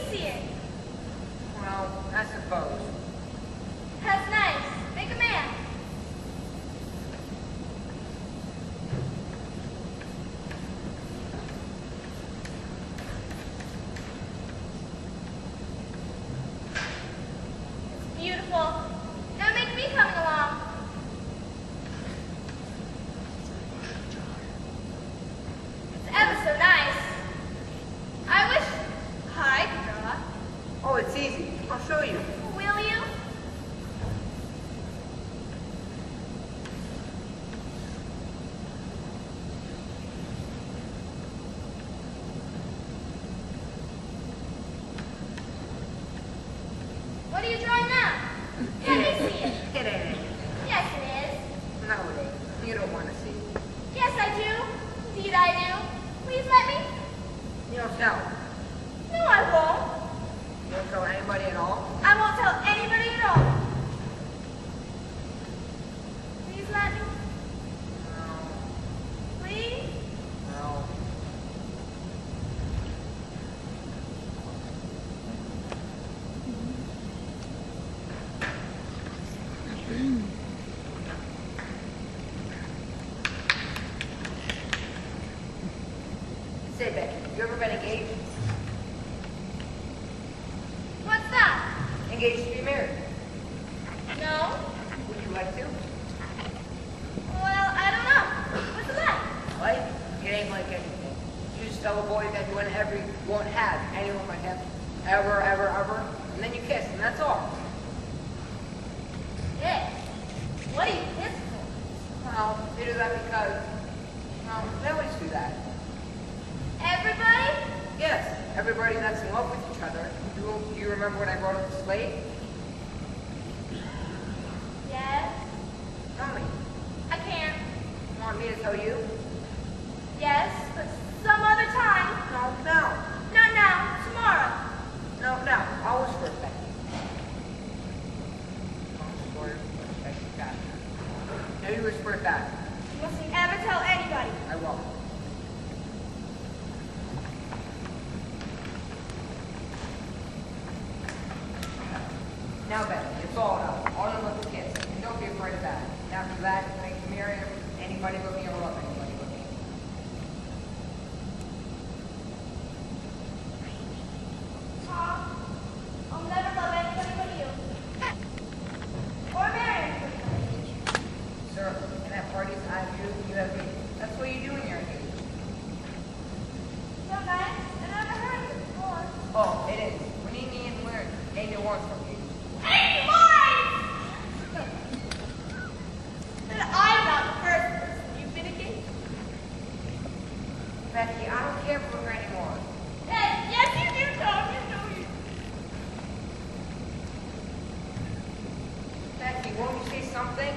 see it. Well, I suppose. That's nice. Make a man. It's beautiful. Now make me coming along. It's ever so nice. I wish I could draw. Oh, it's easy. I'll show you. Will you? What are you drawing now? Let me see it. It ain't. Yes, it is. No, it ain't. You don't want to see. Yes, I do. Indeed, I do. Please let me. You don't tell. No, I won't. You don't tell anybody at all? I won't tell anybody at all. Please let me. No. Please? No. Say, Becky, you ever been engaged? What's that? Engaged to be married? No? Would you like to? Well, I don't know. What's it like? Like? It ain't like anything. You just tell a boy that you won't have anyone like him. Ever, ever, ever. And then you kiss, and that's all. Yeah. What do you kiss for? Well, they do that because, well, they always do that. Everybody? Yes, everybody that's in love with each other. Do you remember when I brought up the slate? Yes. Tell me. I can't. You want me to tell you? Yes, but some other time. No, no. Not now. Tomorrow. No, no. I'll whisper it back. I'll whisper it back. Now you whisper it back. You mustn't ever tell anybody. I won't. Now, Becky, it's all enough. All in with the kids. And don't be afraid of that. And after that, I can marry anybody but me or love anybody but me. Tom, I'll never love anybody but you. Or marry anybody but you. Sir, and at parties, I have you, you have me. That's what you do when you're engaged. So nice. I never heard of it before. Oh, it is. When you need and learn, ain't no one from you. Hey, boys! But I'm not the first person you've been engaged. Becky, I don't care for her anymore. Hey, yes, you do, Tom. You know you. Becky, won't you say something?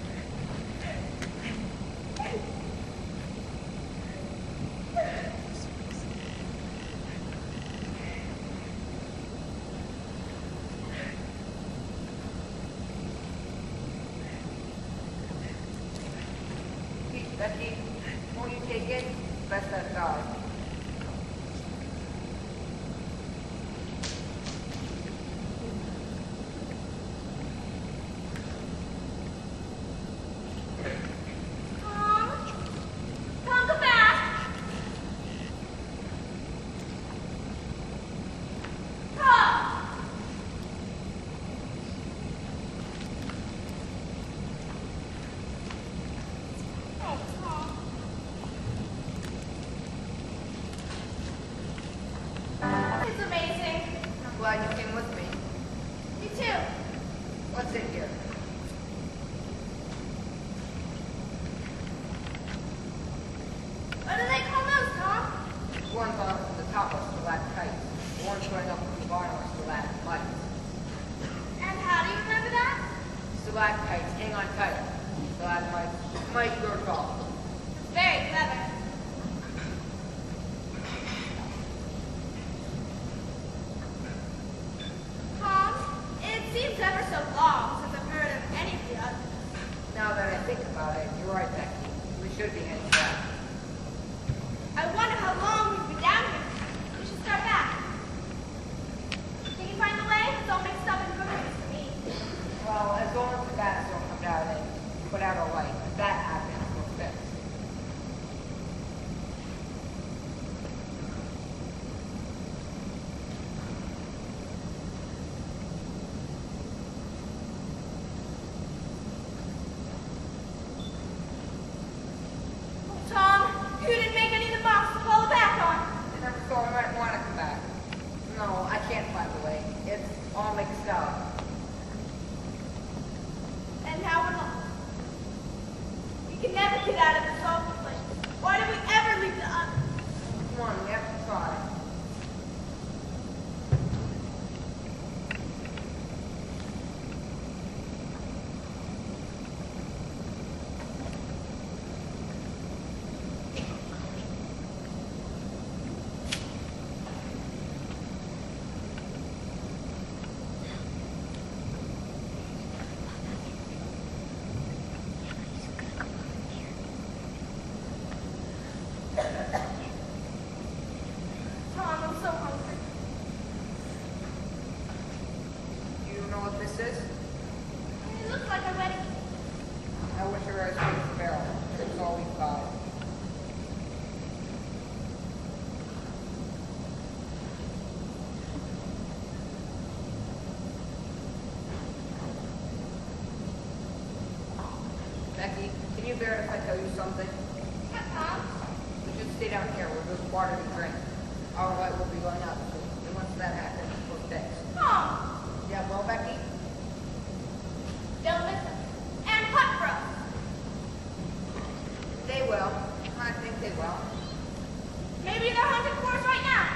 Becky, won't you take it? Best that God. Tom, come back. Tom. Oh, Tom. It's amazing. I'm glad you came with me. Me too. Let's sit here. What do they call those, Tom? The ones on the top are stalactites. The ones going up from the bottom are stalagmites. And how do you remember that? Stalactites hang on tight. Stalagmites might grow tall. It's very clever. Tom, it seems ever so long since I've heard of any of the others. Now that I think about it, you're right, Becky. We should be heading back. I wonder how long we've been down here. We should start back. scared if I tell you something? Yeah, Tom. We should stay down here where there's water to drink. Our light will be going out soon. And once that happens, we're dead. Tom. Yeah, well, Becky? Don't listen. And cutthroat. They will. I think they will. Maybe they're hunting for us right now.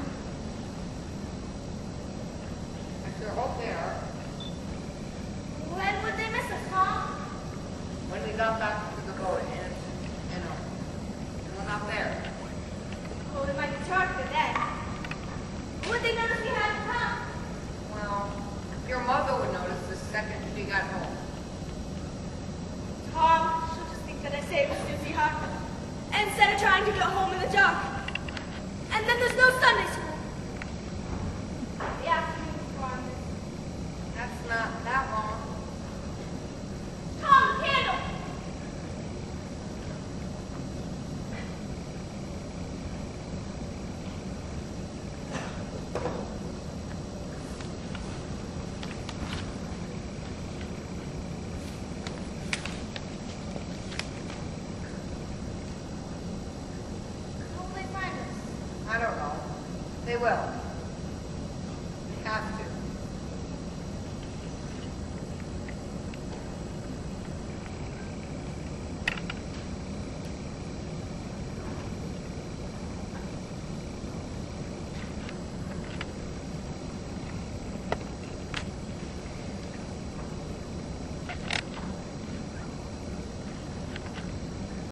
I sure hope they are. When would they miss us, Tom? When we got back to the boat and we're not there. Oh, it might be darker then. Would they notice we hadn't come? Well, your mother would notice the second she got home. Tom, she'll just think that I saved Susie Hart instead of trying to get home in the dark. And then there's no Sunday school. The afternoon storm is... That's not that long. Tom, candle! How will they find us? I don't know. They will. They have to.